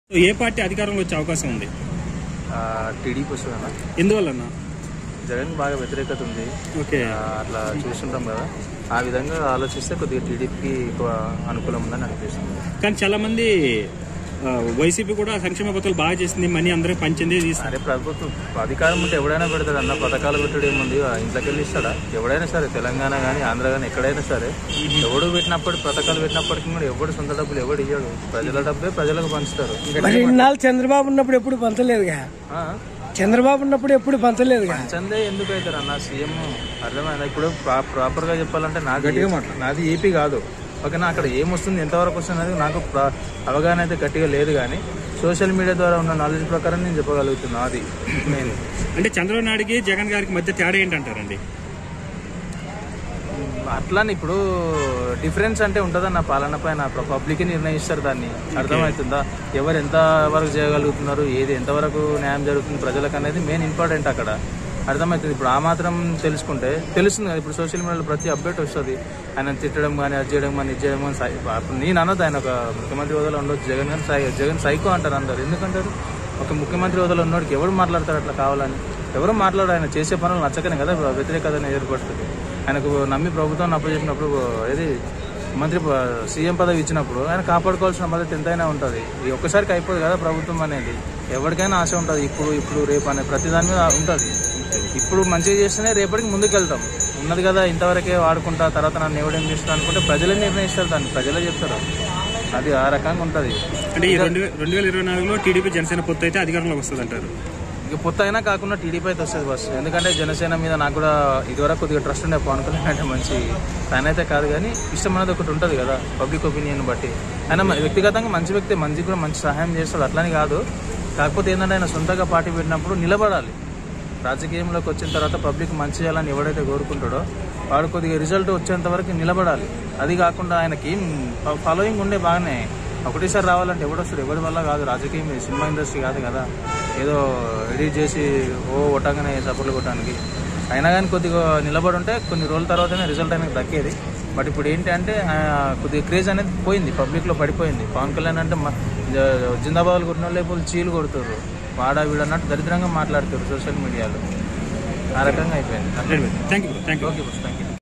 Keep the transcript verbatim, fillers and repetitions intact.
ఏ party అధికారంలో వచ్చే అవకాశం ఉంది? టీడీపీ వస్తుందన్న. ఎందువల్ల? జగన్ బాగా వ్యతిరేకత ఉంది. ఓకే, అట్లా చూస్తుంటాం కదా, ఆ విధంగా ఆలోచిస్తే కొద్దిగా టీడీపీకి ఎక్కువ అనుకూలం ఉందని అనిపిస్తుంది. కానీ చాలా మంది వైసీపీ కూడా సంక్షేమ పథకాలు బాగా చేసింది, మనీ అందరూ పంచింది. అదే ప్రభుత్వం అధికారం ఉంటే ఎవడైనా పెడతాడు అన్న, పథకాలు పెట్టడం ఏముంది, ఇంట్లోకి వెళ్ళి ఇస్తాడా? ఎవడైనా సరే, తెలంగాణ కానీ ఆంధ్ర కానీ ఎక్కడైనా సరే, ఎవడు పెట్టినప్పుడు పథకాలు పెట్టినప్పటికీ కూడా ఎవడు సొంత డబ్బులు ఎవడు ఇవ్వడు, ప్రజల డబ్బే ప్రజలకు పంచుతారు. చంద్రబాబు ఉన్నప్పుడు ఎప్పుడు పంచలేదుగా, చంద్రబాబు ఉన్నప్పుడు ఎప్పుడు పంచలేదు. పంచందే ఎందుకు అవుతారు అన్న సీఎం? అర్థమైందా? ఇప్పుడు ప్రాపర్ గా చెప్పాలంటే నాది నాది ఏపీ కాదు, ఓకేనా? అక్కడ ఏమొస్తుంది, ఎంతవరకు వస్తుంది అనేది నాకు అవగాహన అయితే గట్టిగా లేదు, కానీ సోషల్ మీడియా ద్వారా ఉన్న నాలెడ్జ్ ప్రకారం నేను చెప్పగలుగుతున్నా. అది మెయిన్. అంటే చంద్రబాబు నాయుడుకి జగన్ గారికి మధ్య తేడా ఏంటంటారండి? అట్లానే ఇప్పుడు డిఫరెన్స్ అంటే ఉంటుందన్న పాలన పైన, పబ్లిక్ నిర్ణయిస్తారు దాన్ని. అర్థమవుతుందా? ఎవరు ఎంత వరకు చేయగలుగుతున్నారు, ఏది ఎంతవరకు న్యాయం జరుగుతుంది ప్రజలకు అనేది మెయిన్ ఇంపార్టెంట్ అక్కడ. అర్థమవుతుంది. ఇప్పుడు ఆ మాత్రం తెలుసుకుంటే తెలుస్తుంది కదా. ఇప్పుడు సోషల్ మీడియాలో ప్రతి అప్డేట్ వస్తుంది, ఆయన తిట్టడం కానీ, అది చేయడం కానీ, ఇది చేయడం కానీ. ఇప్పుడు నేను అనొద్దు ఆయన ఒక ముఖ్యమంత్రి హోదాలో ఉండొచ్చు, జగన్ కానీ సై జగన్ సైకో అంటారు అందరు. ఎందుకంటారు? ఒక ముఖ్యమంత్రి హోదాలో ఉన్నోడికి ఎవరు మాట్లాడతారు అట్లా కావాలని? ఎవరు మాట్లాడారు? ఆయన చేసే పనులు నచ్చకనే కదా వ్యతిరేకత ఏర్పడుతుంది. ఆయనకు నమ్మి ప్రభుత్వం అప్పచెప్పినప్పుడు, ఏది మంత్రి సీఎం పదవి ఇచ్చినప్పుడు ఆయన కాపాడుకోవాల్సిన బాధ్యత ఎంతైనా ఉంటుంది. ఈ ఒక్కసారికి అయిపోదు కదా ప్రభుత్వం అనేది. ఎవరికైనా ఆశ ఉంటుంది, ఇప్పుడు ఇప్పుడు రేపు అనే ప్రతి దాని మీద ఉంటుంది. ఇప్పుడు మంచిగా చేస్తేనే రేపటికి ముందుకు వెళ్తాం. ఉన్నది కదా ఇంతవరకే వాడుకుంటా, తర్వాత నన్ను ఎవడేం చేస్తాను అనుకుంటే ప్రజలే నిర్ణయిస్తారు, దాన్ని ప్రజలే చెప్తారు. అది ఆ రకంగా ఉంటుంది. అంటే ఈ రెండు రెండు వేల ఇరవై నాలుగులో టీడీపీ జనసేన పొత్తు అయితే అధికారంలోకి వస్తుంది అంటారు? ఇక పొత్తు అయినా కాకుండా టీడీపీ అయితే వస్తుంది బస్. ఎందుకంటే జనసేన మీద నాకు కూడా ఇదివరకు కొద్దిగా ట్రస్ట్ ఉండే, పవన్ కళ్యాణ్ అంటే మంచి ఫ్యాన్ అయితే కాదు, కానీ ఇష్టం అనేది ఒకటి ఉంటుంది కదా పబ్లిక్ ఒపీనియన్ బట్టి. ఆయన వ్యక్తిగతంగా మంచి వ్యక్తి, మంచి కూడా మంచి సహాయం చేస్తాడు, అట్లని కాదు. కాకపోతే ఏంటంటే ఆయన సొంతగా పార్టీ పెట్టినప్పుడు నిలబడాలి. రాజకీయంలోకి వచ్చిన తర్వాత పబ్లిక్ మంచి చేయాలని ఎవడైతే కోరుకుంటాడో వాడు కొద్దిగా రిజల్ట్ వచ్చేంత వరకు నిలబడాలి. అది కాకుండా ఆయనకి ఏం ఫాలోయింగ్ ఉండే బాగానే, ఒకటేసారి రావాలంటే ఎవడొస్తాడు? ఎవరి వల్ల కాదు. రాజకీయం సినిమా ఇండస్ట్రీ కాదు కదా, ఏదో ఎడిట్ చేసి ఓ కొట్టగానే సపోర్ట్లు కొట్టడానికి. అయినా కానీ కొద్దిగా నిలబడి ఉంటే కొన్ని రోజుల తర్వాతనే రిజల్ట్ అనేది దక్కేది. బట్ ఇప్పుడు ఏంటి అంటే కొద్దిగా క్రేజ్ అనేది పోయింది, పబ్లిక్లో పడిపోయింది. పవన్ కళ్యాణ్ అంటే జిందాబాద్ కొట్టిన వాళ్ళు ఇప్పుడు చీలు కొడుతారు, వాడా వీడన్నట్టు దరిద్రంగా మాట్లాడుతారు సోషల్ మీడియాలో. ఆ రకంగా అయిపోయింది. Thank you thank you okay బస్, థ్యాంక్ యూ.